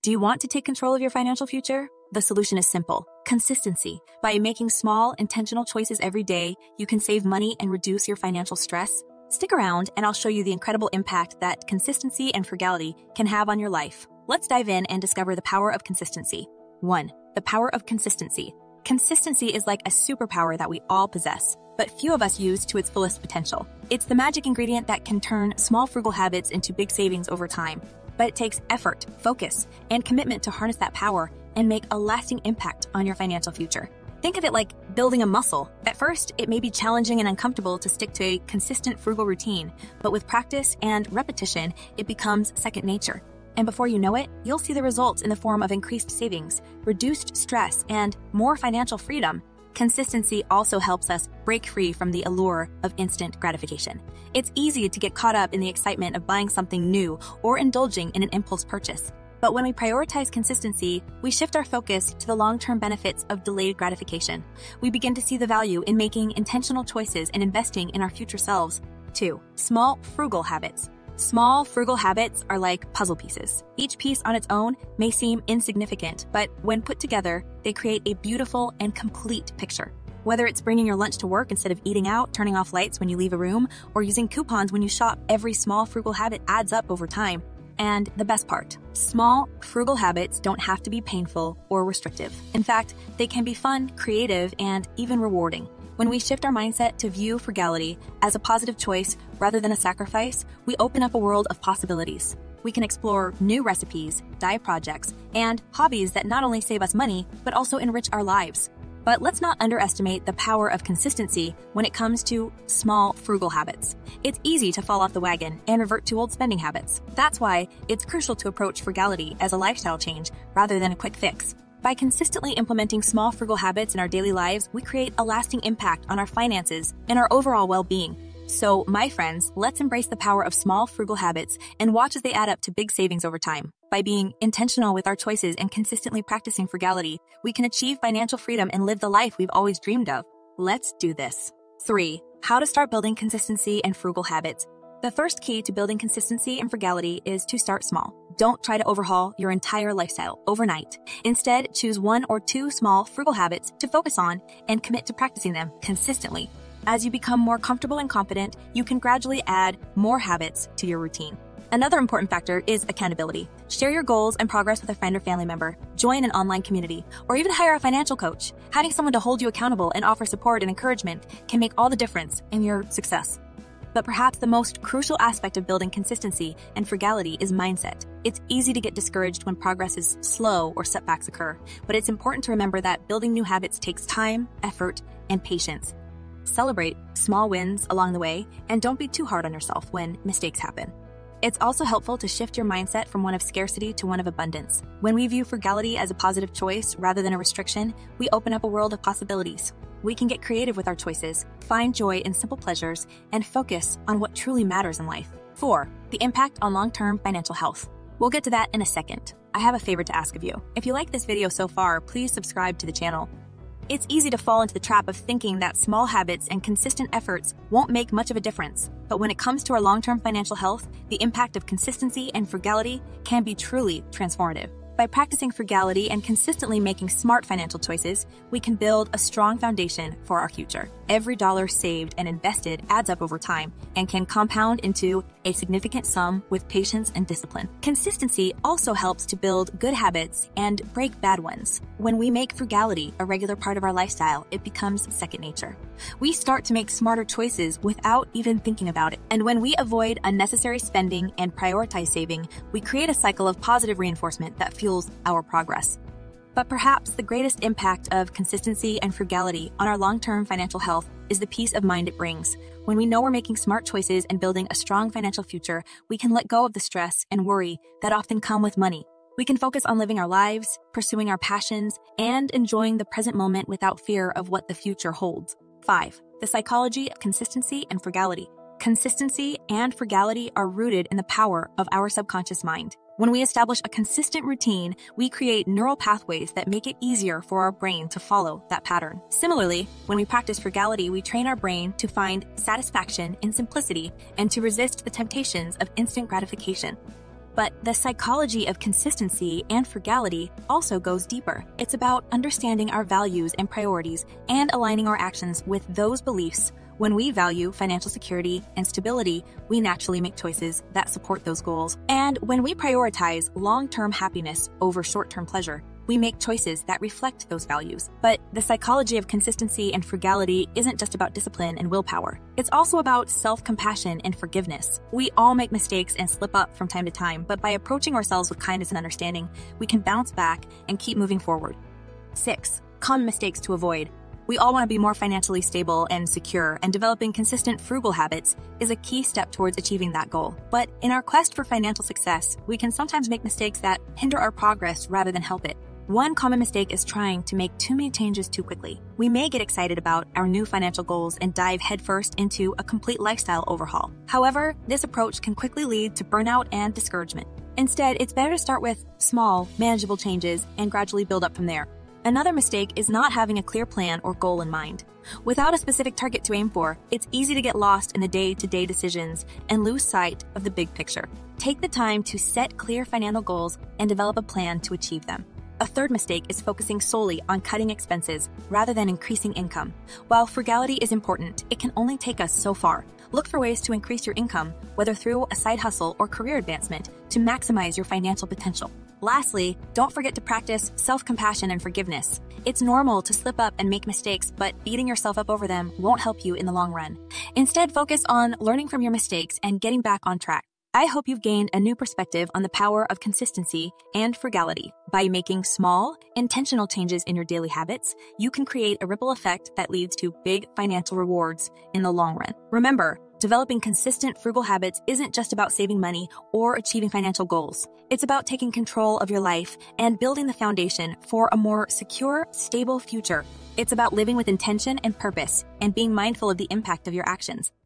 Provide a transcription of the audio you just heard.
Do you want to take control of your financial future? The solution is simple: consistency. By making small, intentional choices every day, you can save money and reduce your financial stress. Stick around and I'll show you the incredible impact that consistency and frugality can have on your life. Let's dive in and discover the power of consistency. 1. The power of consistency. Consistency is like a superpower that we all possess, but few of us use to its fullest potential. It's the magic ingredient that can turn small frugal habits into big savings over time. But it takes effort, focus, and commitment to harness that power and make a lasting impact on your financial future. Think of it like building a muscle. At first, it may be challenging and uncomfortable to stick to a consistent frugal routine, but with practice and repetition, it becomes second nature. And before you know it, you'll see the results in the form of increased savings, reduced stress, and more financial freedom. Consistency also helps us break free from the allure of instant gratification. It's easy to get caught up in the excitement of buying something new or indulging in an impulse purchase. But when we prioritize consistency, we shift our focus to the long-term benefits of delayed gratification. We begin to see the value in making intentional choices and investing in our future selves. 2. Small frugal habits. Small, frugal habits are like puzzle pieces. Each piece on its own may seem insignificant, but when put together, they create a beautiful and complete picture. Whether it's bringing your lunch to work instead of eating out, turning off lights when you leave a room, or using coupons when you shop, every small frugal habit adds up over time. And the best part, small, frugal habits don't have to be painful or restrictive. In fact, they can be fun, creative, and even rewarding. When we shift our mindset to view frugality as a positive choice rather than a sacrifice, we open up a world of possibilities. We can explore new recipes, diet projects, and hobbies that not only save us money, but also enrich our lives. But let's not underestimate the power of consistency when it comes to small, frugal habits. It's easy to fall off the wagon and revert to old spending habits. That's why it's crucial to approach frugality as a lifestyle change rather than a quick fix. By consistently implementing small frugal habits in our daily lives, we create a lasting impact on our finances and our overall well-being. So, my friends, let's embrace the power of small frugal habits and watch as they add up to big savings over time. By being intentional with our choices and consistently practicing frugality, we can achieve financial freedom and live the life we've always dreamed of. Let's do this. 3. How to start building consistency and frugal habits. The first key to building consistency and frugality is to start small. Don't try to overhaul your entire lifestyle overnight. Instead, choose 1 or 2 small, frugal habits to focus on and commit to practicing them consistently. As you become more comfortable and confident, you can gradually add more habits to your routine. Another important factor is accountability. Share your goals and progress with a friend or family member, join an online community, or even hire a financial coach. Having someone to hold you accountable and offer support and encouragement can make all the difference in your success. But perhaps the most crucial aspect of building consistency and frugality is mindset. It's easy to get discouraged when progress is slow or setbacks occur, but it's important to remember that building new habits takes time, effort, and patience. Celebrate small wins along the way, and don't be too hard on yourself when mistakes happen. It's also helpful to shift your mindset from one of scarcity to one of abundance. When we view frugality as a positive choice rather than a restriction, we open up a world of possibilities. We can get creative with our choices, find joy in simple pleasures, and focus on what truly matters in life. 4. The impact on long-term financial health. We'll get to that in a second. I have a favor to ask of you. If you like this video so far, please subscribe to the channel. It's easy to fall into the trap of thinking that small habits and consistent efforts won't make much of a difference. But when it comes to our long-term financial health, the impact of consistency and frugality can be truly transformative. By practicing frugality and consistently making smart financial choices, we can build a strong foundation for our future. Every dollar saved and invested adds up over time and can compound into a significant sum with patience and discipline. Consistency also helps to build good habits and break bad ones. When we make frugality a regular part of our lifestyle, it becomes second nature. We start to make smarter choices without even thinking about it. And when we avoid unnecessary spending and prioritize saving, we create a cycle of positive reinforcement that fuels our progress. But perhaps the greatest impact of consistency and frugality on our long-term financial health is the peace of mind it brings. When we know we're making smart choices and building a strong financial future, we can let go of the stress and worry that often come with money. We can focus on living our lives, pursuing our passions, and enjoying the present moment without fear of what the future holds. 5. The psychology of consistency and frugality. Consistency and frugality are rooted in the power of our subconscious mind. When we establish a consistent routine, we create neural pathways that make it easier for our brain to follow that pattern. Similarly, when we practice frugality, we train our brain to find satisfaction in simplicity and to resist the temptations of instant gratification. But the psychology of consistency and frugality also goes deeper. It's about understanding our values and priorities and aligning our actions with those beliefs. When we value financial security and stability, we naturally make choices that support those goals. And when we prioritize long-term happiness over short-term pleasure, we make choices that reflect those values. But the psychology of consistency and frugality isn't just about discipline and willpower. It's also about self-compassion and forgiveness. We all make mistakes and slip up from time to time, but by approaching ourselves with kindness and understanding, we can bounce back and keep moving forward. 6. Common mistakes to avoid. We all want to be more financially stable and secure, and developing consistent frugal habits is a key step towards achieving that goal. But in our quest for financial success, we can sometimes make mistakes that hinder our progress rather than help it. One common mistake is trying to make too many changes too quickly. We may get excited about our new financial goals and dive headfirst into a complete lifestyle overhaul. However, this approach can quickly lead to burnout and discouragement. Instead, it's better to start with small, manageable changes and gradually build up from there. Another mistake is not having a clear plan or goal in mind. Without a specific target to aim for, it's easy to get lost in the day-to-day decisions and lose sight of the big picture. Take the time to set clear financial goals and develop a plan to achieve them. A third mistake is focusing solely on cutting expenses rather than increasing income. While frugality is important, it can only take us so far. Look for ways to increase your income, whether through a side hustle or career advancement, to maximize your financial potential. Lastly, don't forget to practice self-compassion and forgiveness. It's normal to slip up and make mistakes, but beating yourself up over them won't help you in the long run. Instead, focus on learning from your mistakes and getting back on track. I hope you've gained a new perspective on the power of consistency and frugality. By making small, intentional changes in your daily habits, you can create a ripple effect that leads to big financial rewards in the long run. Remember, developing consistent frugal habits isn't just about saving money or achieving financial goals. It's about taking control of your life and building the foundation for a more secure, stable future. It's about living with intention and purpose and being mindful of the impact of your actions.